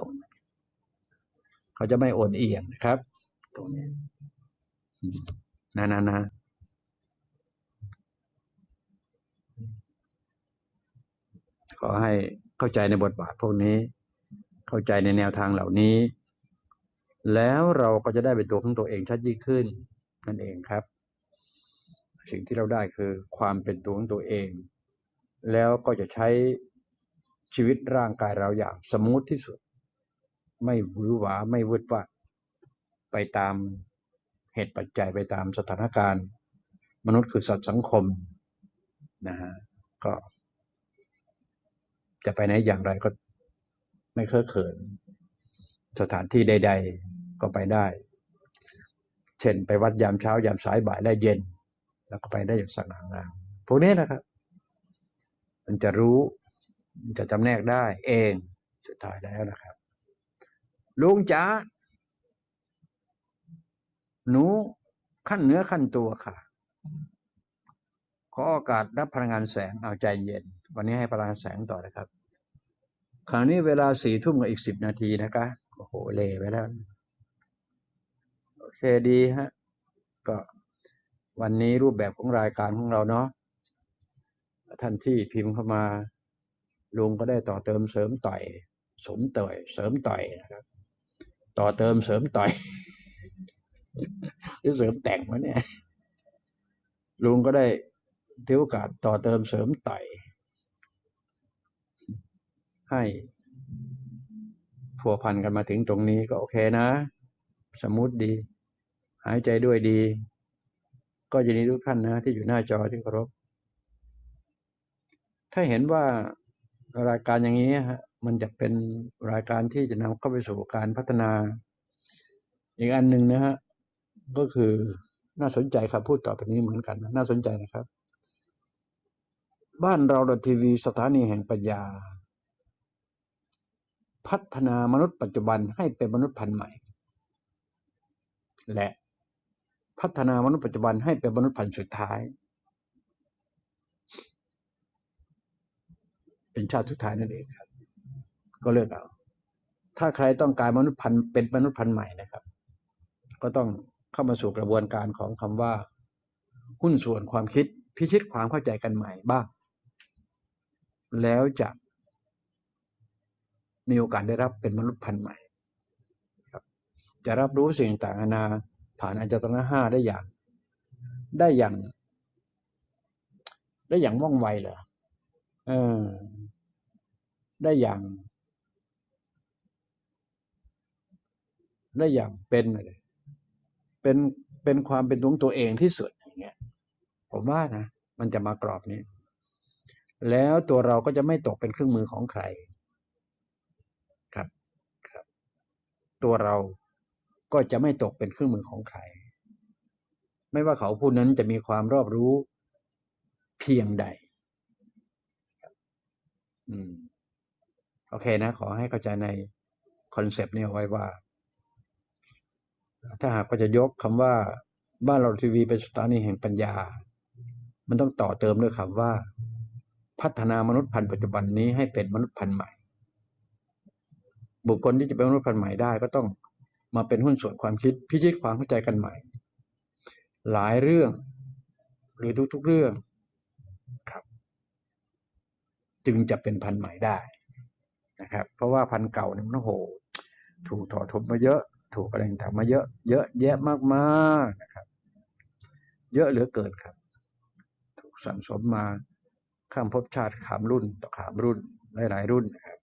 ตรงเขาจะไม่โอนเอียงนะครับตรงนี้นะขอให้เข้าใจในบทบาทพวกนี้เข้าใจในแนวทางเหล่านี้แล้วเราก็จะได้เป็นตัวของตัวเองชัดยิ่งขึ้นนั่นเองครับสิ่งที่เราได้คือความเป็นตัวของตัวเองแล้วก็จะใช้ชีวิตร่างกายเราอย่างสมูทที่สุดไม่หวือหวาไม่วืดวาดไปตามเหตุปัจจัยไปตามสถานการณ์มนุษย์คือสัตว์สังคมนะฮะก็จะไปไหนอย่างไรก็ไม่เคอะเขินสถานที่ใดๆก็ไปได้เช่นไปวัดยามเช้ายามสายบ่ายและเย็นแล้วก็ไปได้อย่างสง่างามพวกนี้นะครับมันจะรู้มันจะจำแนกได้เองสุดท้ายแล้วนะครับลุงจ๋าหนูขั้นเนื้อขั้นตัวค่ะขอโอกาสรับพลังงานแสงเอาใจเย็นวันนี้ให้พลังงานแสงต่อนะครับคราวนี้เวลา4 ทุ่มกับอีก10 นาทีนะคะโอ้โหเละไปแล้วโอเคดีฮะก็วันนี้รูปแบบของรายการของเราเนาะท่านที่พิมพ์เข้ามาลุงก็ได้ต่อเติมเสริมต่อยเสริมต่อยนะครับต่อเติมเสริมต่อยหรือเสริมแต่งวะเนี่ยลุงก็ได้ถือโอกาสต่อเติมเสริมต่อยให้พัวพันกันมาถึงตรงนี้ก็โอเคนะสมูทดีหายใจด้วยดีก็ยินดีทุกท่านนะที่อยู่หน้าจอที่เคารพถ้าเห็นว่ารายการอย่างนี้ฮะมันจะเป็นรายการที่จะนำเข้าไปสู่การพัฒนาอีกอันหนึ่งนะฮะก็คือน่าสนใจครับพูดต่อไปนี้เหมือนกันน่าสนใจนะครับบ้านเราทีวีสถานีแห่งปัญญาพัฒนามนุษย์ปัจจุบันให้เป็นมนุษย์พันธุ์ใหม่และพัฒนามนุษย์ปัจจุบันให้เป็นมนุษย์พันธุ์สุดท้ายเป็นชาติสุดท้ายนั่นเองครับก็เลือกเอาถ้าใครต้องการมนุษย์พันธุ์เป็นมนุษย์พันธุ์ใหม่นะครับก็ต้องเข้ามาสู่กระบวนการของคำว่าหุ้นส่วนความคิดพิชิตความเข้าใจกันใหม่บ้างแล้วจะมีโอกาสได้รับเป็นมนุษย์พันธุ์ใหม่ครับจะรับรู้สิ่งต่างๆนานาผ่านอายตนะห้าได้อย่างได้อย่างว่องไวเหรอได้อย่างเป็นเลยเป็นความเป็นตัวเองที่สุดอย่างเงี้ยผมว่านะมันจะมากรอบนี้แล้วตัวเราก็จะไม่ตกเป็นเครื่องมือของใครครับตัวเราก็จะไม่ตกเป็นเครื่องมือของใครไม่ว่าเขาผู้นั้นจะมีความรอบรู้เพียงใดโอเคนะขอให้เข้าใจในคอนเซปต์นี้เอาไว้ว่าถ้าหากว่าจะยกคำว่าบ้านเราทีวีเป็นสถานีแห่งปัญญามันต้องต่อเติมด้วยคำว่าพัฒนามนุษย์พันธุ์ปัจจุบันนี้ให้เป็นมนุษย์พันธุ์ใหม่บุคคลที่จะเป็นมนุษย์พันธุ์ใหม่ได้ก็ต้องมาเป็นหุ้นส่วนความคิดพิชิตความเข้าใจกันใหม่หลายเรื่องหรือทุกๆเรื่องครับจึงจะเป็นพันธุ์ใหม่ได้นะครับเพราะว่าพันธุ์เก่าเนี่ยมันโหถูกถอดถมมาเยอะถูกอะไรต่างๆมาเยอะแยะมากๆนะครับเยอะเหลือเกินครับถูกสั่งสมมาข้ามภพชาติข้ามรุ่นต่อข้ามรุ่นหลายๆรุ่นนะครับ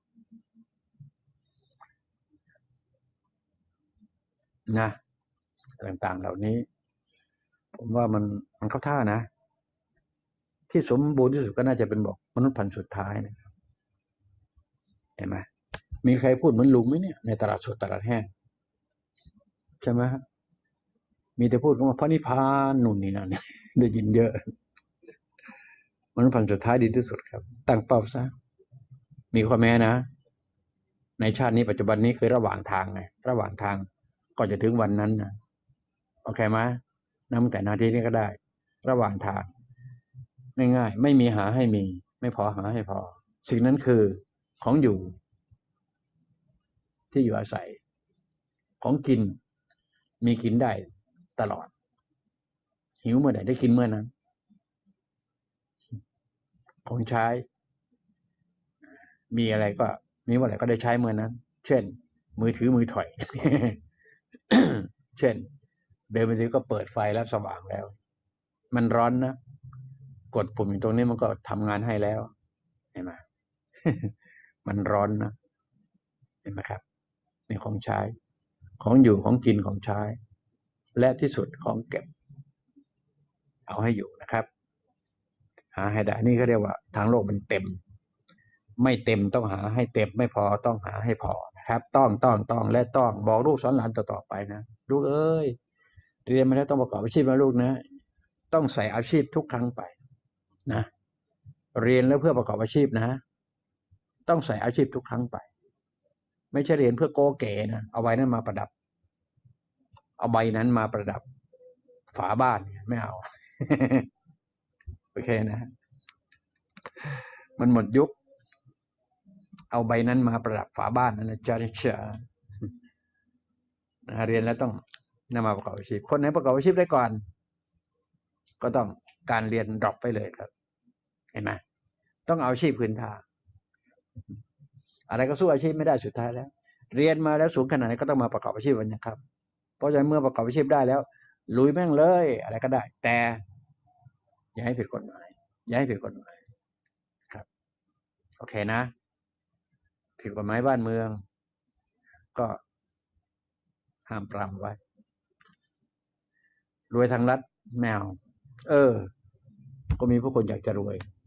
นะต่างๆเหล่านี้ผมว่ามันเข้าท่านะที่สมบูรณ์ที่สุดก็น่าจะเป็นบอกมนุษย์พันธุ์สุดท้ายนะครับเห็นไหมมีใครพูดเหมือนลุงไหมเนี่ยในตลาดสดตลาดแห้งใช่ไหมมีแต่พูดว่าพระนิพพานนู่นนี่นั่นได้ยินเยอะมนุษย์พันธุ์สุดท้ายดีที่สุดครับตั้งเป้าซะมีข้อแม้นะในชาตินี้ปัจจุบันนี้คือระหว่างทางไงระหว่างทางก็จะถึงวันนั้นนะโอเคไหมนับแต่นาทีนี้ก็ได้ระหว่างทางง่ายๆไม่มีหาให้มีไม่พอหาให้พอสิ่งนั้นคือของอยู่ที่อยู่อาศัยของกินมีกินได้ตลอดหิวเมื่อไหร่ได้กินเมื่อนั้นของใช้มีอะไรก็มีเมื่อไหร่ก็ได้ใช้เมื่อนั้นเช่นมือถือมือถอย เช่นเดินไปทีก็เปิดไฟแล้วสว่างแล้วมันร้อนนะกดปุ่มอยู่ตรงนี้มันก็ทำงานให้แล้วเห็นไหม มันร้อนนะเห็นไหมครับนี่ของใช้ของอยู่ของกินของใช้และที่สุดของเก็บเอาให้อยู่นะครับหาให้ได้นี่เขาเรียกว่าทางโลกมันเต็มไม่เต็มต้องหาให้เต็มไม่พอต้องหาให้พอนะครับต้องและต้องบอกลูกสอนหลานต่อไปนะลูกเอ้ยเรียนมาแล้วต้องประกอบอาชีพนะลูกนะต้องใส่อาชีพทุกครั้งไปนะเรียนแล้วเพื่อประกอบอาชีพนะต้องใส่อาชีพทุกครั้งไปไม่ใช่เรียนเพื่อโกเก๋นะเอาใบนั้นมาประดับเอาใบนั้นมาประดับฝาบ้านไม่เอา โอเคนะมันหมดยุคเอาใบนั้นมาประดับฝาบ้านนั่นแหละจ้าเชื่อเรียนแล้วต้องนำมาประกอบอาชีพคนไหนประกอบอาชีพได้ก่อนก็ต้องการเรียนดรอปไปเลยครับเห็นไหมต้องเอาอาชีพพื้นฐานอะไรก็สู้อาชีพไม่ได้สุดท้ายแล้วเรียนมาแล้วสูงขนาดไหนก็ต้องมาประกอบอาชีพวันนี้ครับเพราะฉะนั้นเมื่อประกอบอาชีพได้แล้วลุยแม่งเลยอะไรก็ได้แต่อย่าให้ผิดกฎหมายอย่าให้ผิดกฎหมายครับโอเคนะผิดกฎหมายบ้านเมืองก็ห้ามปรามไว้รวยทางรัฐแมวก็มีผู้คนอยากจะรวย